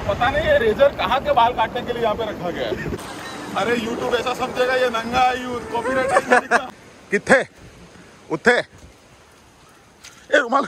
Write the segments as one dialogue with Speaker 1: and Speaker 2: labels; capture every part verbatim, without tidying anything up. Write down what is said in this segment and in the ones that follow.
Speaker 1: पता नहीं ये रेजर कहाँ के बाल काटने के लिए यहाँ पे रखा गया है। अरे यूट्यूब ऐसा समझेगा ये नंगा यूज कॉपीराइट। किथे उठे ए रुमाल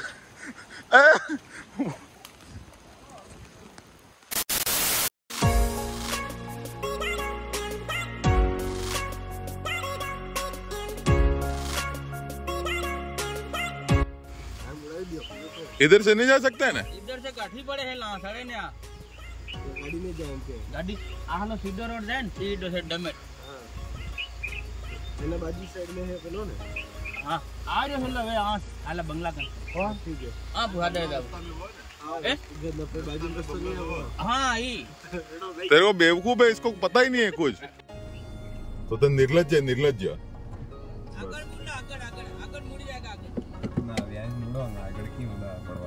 Speaker 1: इधर से नहीं जा सकते है ना,
Speaker 2: इधर से काठी पड़े है ला सारे ने गाड़ी में जाएंगे गाड़ी आलो सीधो रोड जान सीधो से डमेट हां एना बाजू साइड में है बोलो ना हां आ रे हेलो वे आ आला बंगला कर हां ठीक है हां बुआ देगा ए इधर पे बाजू में तो नहीं है हां ई
Speaker 1: तेरे को बेवकूफ है, इसको पता ही नहीं है कुछ तो तो निर्लज्ज है निर्लज्ज।
Speaker 2: आगर मुंडा आगर आगर आगर मुड़ जाएगा आगर ना व्यान मुड़ो आगर की मुड़ा पड़वा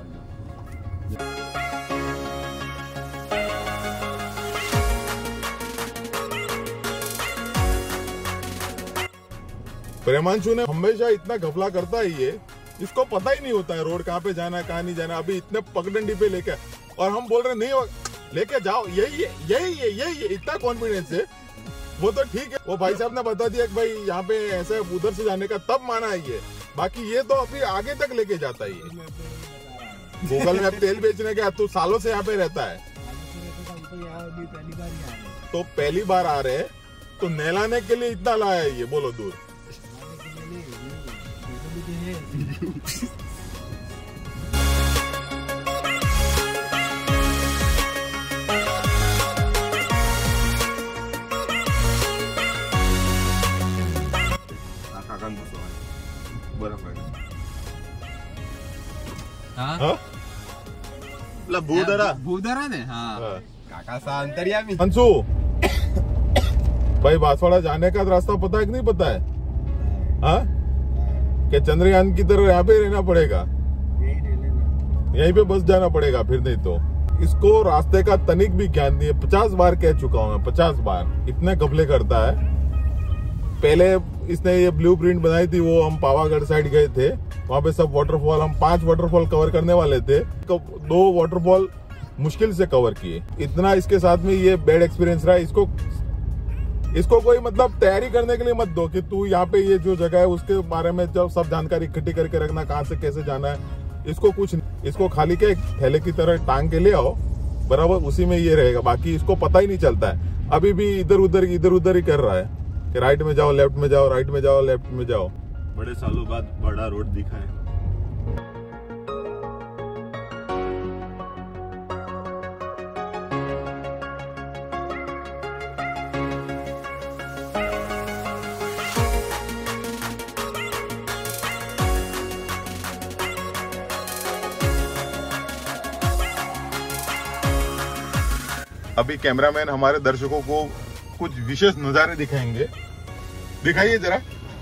Speaker 1: प्रेमांशु ने हमेशा इतना घपला करता ही है, इसको पता ही नहीं होता है रोड कहाँ पे जाना है कहाँ नहीं जाना। अभी इतने पगडंडी पे लेके और हम बोल रहे नहीं लेके जाओ, यही है यही है यही है, इतना कॉन्फिडेंस है। वो तो ठीक है, वो भाई साहब ने बता दिया कि भाई यहाँ पे ऐसे उधर से जाने का, तब माना है ये। बाकी ये तो अभी आगे तक लेके जाता ही है। गूगल मैप तेल बेचने का तू सालों से यहाँ पे रहता है, तो पहली बार आ रहे हैं तो नहलाने के लिए इतना लाया है ये, बोलो दूर। बर्फ है हाँ भूदरा
Speaker 2: भूदरा ने हाँ काका सा अंतर्यामी।
Speaker 1: अंशु भाई बांसवाड़ा जाने का रास्ता पता है कि नहीं पता है? हाँ क्या चंद्रयान की तरह यहाँ पे रहना पड़ेगा, यहीं पे बस जाना पड़ेगा, फिर नहीं तो। इसको रास्ते का तनिक भी ज्ञान नहीं है, पचास बार कह चुका हूँ मैं, पचास बार। इतने घपले करता है। पहले इसने ये ब्लूप्रिंट बनाई थी, वो हम पावागढ़ साइड गए थे, वहां पे सब वाटरफॉल, हम पांच वाटरफॉल कवर करने वाले थे, तो दो वाटरफॉल मुश्किल से कवर किए। इतना इसके साथ में ये बैड एक्सपीरियंस रहा। इसको इसको कोई मतलब तैयारी करने के लिए मत दो कि तू यहाँ पे ये जो जगह है उसके बारे में जब सब जानकारी इकट्ठी करके रखना, कहाँ से कैसे जाना है। इसको कुछ इसको खाली के थैले की तरह टांग के ले आओ, बराबर उसी में ये रहेगा। बाकी इसको पता ही नहीं चलता है, अभी भी इधर उधर इधर उधर ही कर रहा है कि राइट में जाओ लेफ्ट में जाओ राइट में जाओ लेफ्ट में जाओ।
Speaker 3: बड़े सालों बाद बड़ा रोड दिखा है।
Speaker 1: अभी कैमरामैन हमारे दर्शकों को कुछ विशेष नजारे दिखाएंगे, दिखाइए जरा।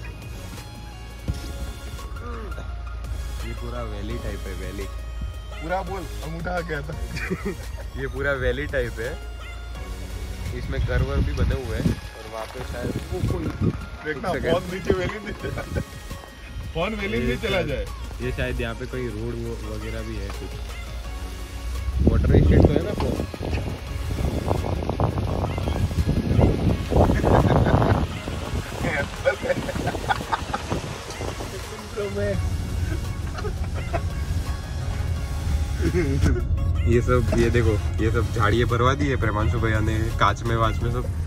Speaker 4: ये पूरा वैली टाइप है, वैली
Speaker 1: पूरा बोल, अंगूठा क्या था।
Speaker 4: ये पूरा वैली टाइप है, इसमें कर्वर भी बने हुए हैं और वहाँ पे शायद वो कोई
Speaker 1: देखना फोन नीचे वैली नहीं फोन वैली नहीं चला जाए।
Speaker 4: ये शायद यहाँ पे कोई रोड वगैरह भी है, कुछ वाटर स्टेट तो है ना फोन। ये सब ये देखो, ये सब झाड़ियाँ भरवा दी है प्रेमांशु भैया ने, कांच में वाच में सब।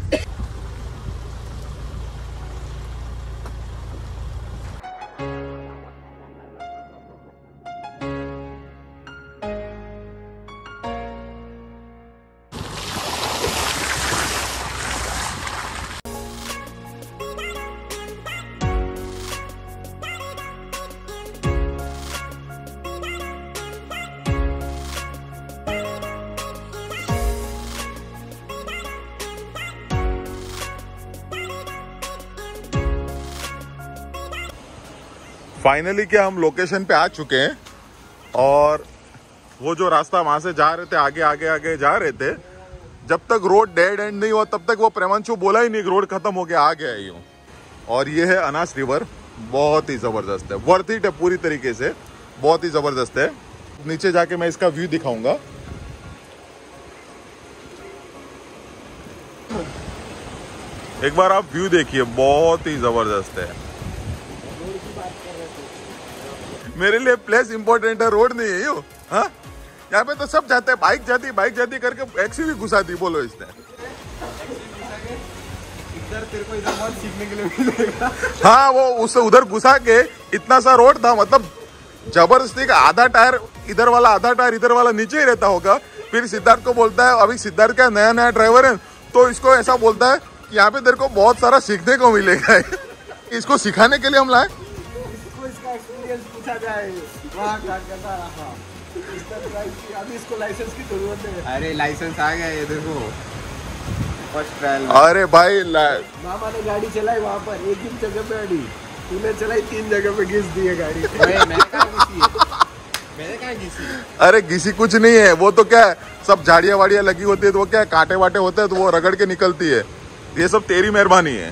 Speaker 1: फाइनली क्या हम लोकेशन पे आ चुके हैं और वो जो रास्ता वहां से जा रहे थे, आगे आगे आगे जा रहे थे, जब तक रोड डेड एंड नहीं हुआ तब तक वो प्रेमांशु बोला ही नहीं रोड खत्म हो गया, आ गया यूं। और ये है अनास रिवर, बहुत ही जबरदस्त है, वर्थ इट है पूरी तरीके से, बहुत ही जबरदस्त है। नीचे जाके मैं इसका व्यू दिखाऊंगा। एक बार आप व्यू देखिए, बहुत ही जबरदस्त है। मेरे लिए प्लेस इंपॉर्टेंट है, रोड नहीं है यो। हाँ, यहाँ पे तो सब जाते हैं, बाइक जाती बाइक जाती करके एक्सी भी घुसा दी। बोलो इसने,
Speaker 4: इधर तेरे को इधर बहुत सीखने के लिए मिलेगा।
Speaker 1: हाँ, वो उस उधर घुसा के इतना सा रोड था, मतलब जबरदस्ती का। आधा टायर इधर वाला, आधा टायर इधर वाला नीचे ही रहता होगा। फिर सिद्धार्थ को बोलता है, अभी सिद्धार्थ क्या नया नया ड्राइवर है, तो इसको ऐसा बोलता है कि यहाँ पे तेरे को बहुत सारा सीखने को मिलेगा। इसको सिखाने के लिए हम लाए।
Speaker 4: इसको इसका एक्सपीरियंस पूछा जाए, वहाँ क्या करता रहा। अभी इसको लाइसेंस की जरूरत है। अरे लाइसेंस आ गया, ये देखो फर्स्ट ट्रायल।
Speaker 1: अरे भाई,
Speaker 4: मामा ने गाड़ी चलाई वहाँ पर, एक ही जगह पे गाड़ी तूने चलाई, तीन जगह पे घिस दी है गाड़ी। मैंने कहाँ घिसी है? मैंने कहाँ घिसी?
Speaker 1: अरे घिसी कुछ नहीं है, वो तो क्या है, सब झाड़ियाँ वाड़ियाँ लगी होती है, तो वो क्या है, कांटे वाटे होते हैं, तो वो रगड़ के निकलती है। ये सब तेरी मेहरबानी है।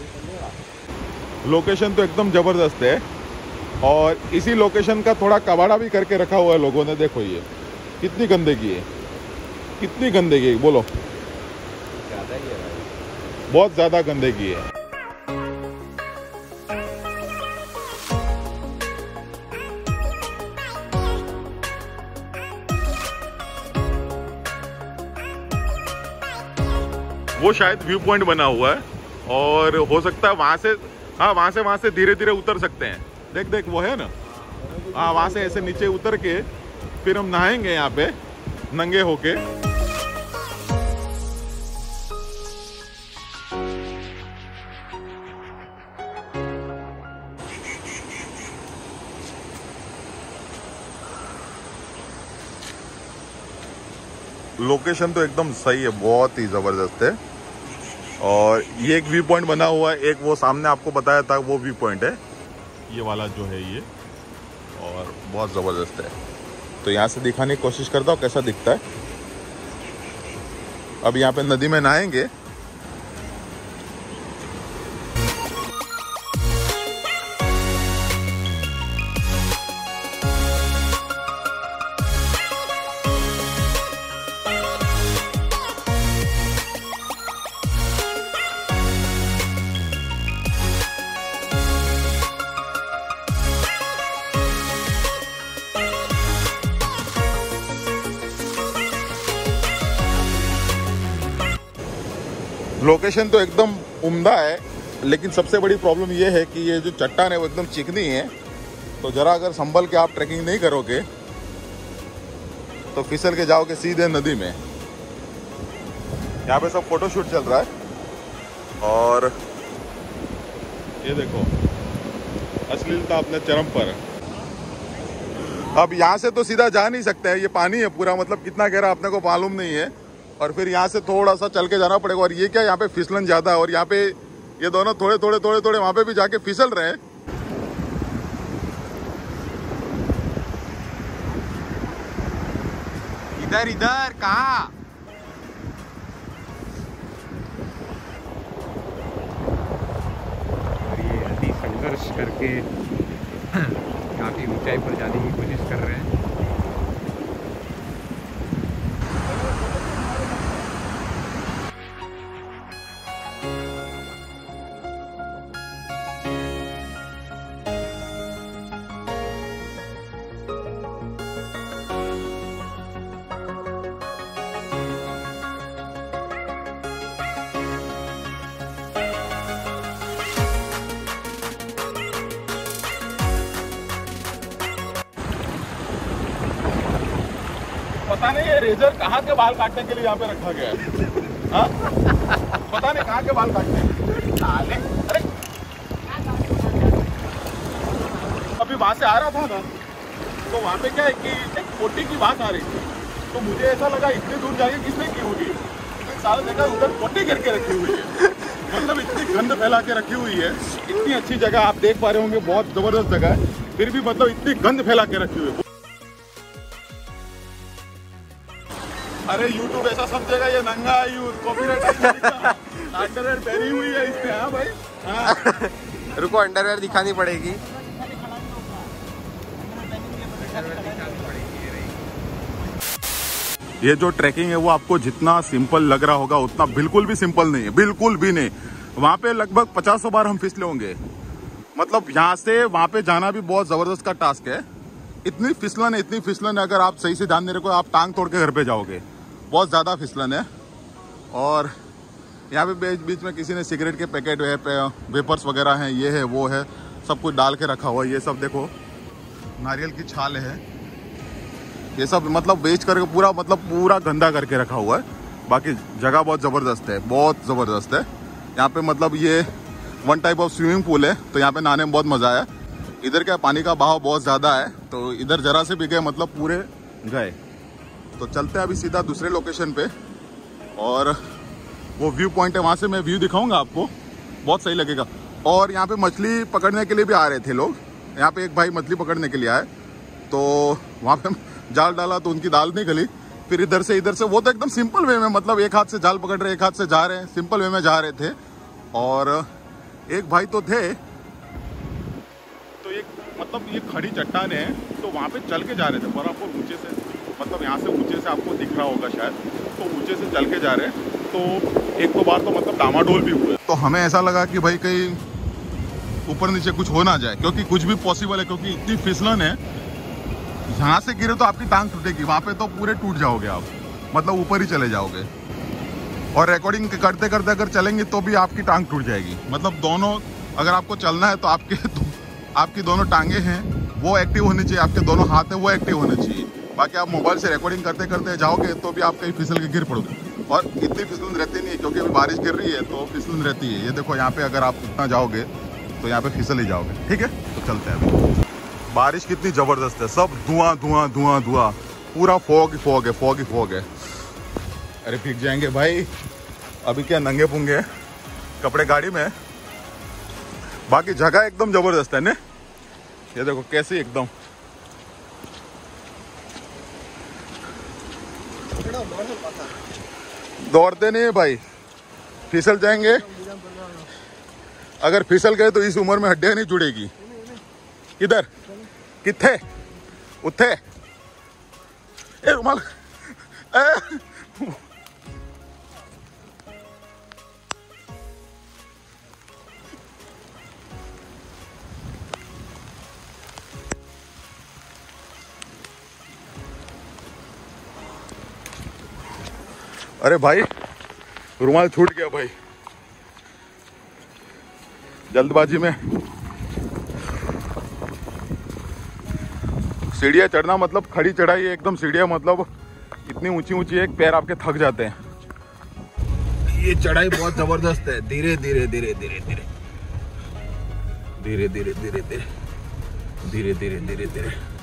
Speaker 1: लोकेशन तो एकदम जबरदस्त है, और इसी लोकेशन का थोड़ा कबाड़ा भी करके रखा हुआ है लोगों ने। देखो ये कितनी गंदगी है, कितनी गंदगी है, बोलो।
Speaker 4: ज्यादा ही है भाई,
Speaker 1: बहुत ज्यादा गंदगी है। वो शायद व्यू पॉइंट बना हुआ है, और हो सकता है वहां से, हाँ वहां से वहां से धीरे धीरे उतर सकते हैं। देख देख वो है ना, हाँ वहां से ऐसे नीचे उतर के फिर हम नहाएंगे यहाँ पे नंगे होके। लोकेशन तो एकदम सही है, बहुत ही जबरदस्त है। और ये एक व्यू पॉइंट बना हुआ है, एक वो सामने आपको बताया था वो व्यू पॉइंट है, ये वाला जो है ये, और बहुत जबरदस्त है। तो यहाँ से दिखाने की कोशिश करता हूँ कैसा दिखता है। अब यहाँ पे नदी में नहाएंगे। लोकेशन तो एकदम उम्दा है, लेकिन सबसे बड़ी प्रॉब्लम ये है कि ये जो चट्टान है वो एकदम चिकनी है। तो जरा अगर संभल के आप ट्रैकिंग नहीं करोगे तो फिसल के जाओगे सीधे नदी में। यहाँ पे सब फोटोशूट चल रहा है, और ये देखो अश्लीलता अपने चरम पर। अब यहाँ से तो सीधा जा नहीं सकते हैं, ये पानी है पूरा, मतलब कितना गहरा अपने को मालूम नहीं है। और फिर यहाँ से थोड़ा सा चल के जाना पड़ेगा। और ये क्या, यहाँ पे फिसलन ज्यादा है, और यहाँ पे ये दोनों थोड़े थोड़े थोड़े थोड़े वहां पे भी जाके फिसल रहे हैं।
Speaker 4: इधर इधर कहाँ? और ये अति संघर्ष करके काफी ऊंचाई पर जाने की कोशिश कर रहे हैं।
Speaker 1: पता नहीं ये रेजर कहाँ के बाल काटने के लिए यहाँ पे रखा गया है। हाँ? पता नहीं कहाँ के बाल काटने साले। अरे अभी वहां से आ रहा था ना, तो वहां पे क्या है कि एक पोटी की बात आ रही थी, तो मुझे ऐसा लगा इतनी दूर जाके किसने की होगी। साल देखा उधर पोटी करके रखी हुई है, मतलब इतनी गंद फैला के रखी हुई है। इतनी अच्छी जगह आप देख पा रहे होंगे, बहुत जबरदस्त जगह है, फिर भी मतलब इतनी गंद फैला के रखी हुई है। अरे YouTube ऐसा समझेगा ये नंगा यूथ कॉपीराइट अंडरवेयर पहनी हुई है इसने। हाँ भाई, हाँ।
Speaker 4: रुको अंडरवेयर दिखानी पड़ेगी।
Speaker 1: ये जो ट्रैकिंग है वो आपको जितना सिंपल लग रहा होगा उतना बिल्कुल भी सिंपल नहीं है, बिल्कुल भी नहीं। वहां पे लगभग पचास सौ बार हम फिसले होंगे। मतलब यहाँ से वहां पे जाना भी बहुत जबरदस्त का टास्क है। इतनी फिसलन है, इतनी फिसलन है, अगर आप सही से ध्यान नहीं रखो आप टांग तोड़ के घर पे जाओगे। बहुत ज्यादा फिसलन है। और यहाँ पे बीच बीच में किसी ने सिगरेट के पैकेट वेपर्स वगैरह हैं, ये है वो है, सब कुछ डाल के रखा हुआ है। ये सब देखो नारियल की छाल है, ये सब मतलब बेच करके पूरा मतलब पूरा गंदा करके रखा हुआ है। बाकी जगह बहुत ज़बरदस्त है, बहुत ज़बरदस्त है। यहाँ पे मतलब ये one type of swimming pool है, तो यहाँ पे नहाने में बहुत मज़ा आया। इधर क्या पानी का बहाव बहुत ज़्यादा है, तो इधर जरा से भी गए मतलब पूरे गए। तो चलते हैं अभी सीधा दूसरे लोकेशन पे, और वो व्यू पॉइंट है, वहाँ से मैं व्यू दिखाऊंगा आपको, बहुत सही लगेगा। और यहाँ पे मछली पकड़ने के लिए भी आ रहे थे लोग। यहाँ पे एक भाई मछली पकड़ने के लिए आए, तो वहाँ पे जाल डाला तो उनकी दाल नहीं गली। फिर इधर से इधर से, वो तो एकदम सिंपल वे में, मतलब एक हाथ से जाल पकड़ रहे, एक हाथ से जा रहे हैं, सिंपल वे में जा रहे थे। और एक भाई तो थे, तो एक मतलब ये खड़ी चट्टान है, तो वहाँ पे चल के जा रहे थे, पर आपको ऊंचे से, मतलब यहाँ से ऊंचे से आपको दिख रहा होगा शायद, तो ऊंचे से चल के जा रहे हैं। तो एक दो बार तो मतलब डामाडोल भी हुए, तो हमें ऐसा लगा कि भाई कहीं ऊपर नीचे कुछ हो ना जाए, क्योंकि कुछ भी पॉसिबल है, क्योंकि इतनी फिसलन है। यहाँ से गिरे तो आपकी टांग टूटेगी, वहाँ पे तो पूरे टूट जाओगे आप, मतलब ऊपर ही चले जाओगे। और रिकॉर्डिंग करते करते अगर चलेंगे तो भी आपकी टांग टूट जाएगी। मतलब दोनों, अगर आपको चलना है तो आपके तो, आपकी दोनों टांगे हैं वो एक्टिव होनी चाहिए, आपके दोनों हाथ हैं वो एक्टिव होने चाहिए। बाकी आप मोबाइल से रिकॉर्डिंग करते करते जाओगे तो भी आप कहीं फिसल के गिर पड़ोगे। और इतनी फिसलन रहती नहीं है, क्योंकि अभी बारिश गिर रही है तो फिसलन रहती है। ये देखो यहाँ पे अगर आप इतना जाओगे तो यहाँ पे फिसल ही जाओगे। ठीक है, तो चलते हैं अभी। बारिश कितनी जबरदस्त है, सब धुआं धुआं धुआं धुआं, पूरा फॉग ही फॉग है, फॉग ही फॉग है। अरे भीग जाएंगे भाई, अभी क्या नंगे पुंगे कपड़े गाड़ी में। बाकी जगह एकदम जबरदस्त है ने, ये देखो कैसे एकदम। दौड़ते नहीं है भाई, फिसल जाएंगे। अगर फिसल गए तो इस उम्र में हड्डियां नहीं जुड़ेगी। इधर किथे उथे ए रुमाल ए अरे भाई रुमाल छूट गया भाई, जल्दबाजी में। सीढ़ियाँ चढ़ना मतलब खड़ी चढ़ाई है एकदम, सीढ़ियाँ मतलब इतनी ऊंची ऊंची है, पैर आपके थक जाते हैं। ये चढ़ाई बहुत जबरदस्त है, धीरे धीरे धीरे धीरे धीरे धीरे धीरे धीरे धीरे धीरे धीरे धीरे धीरे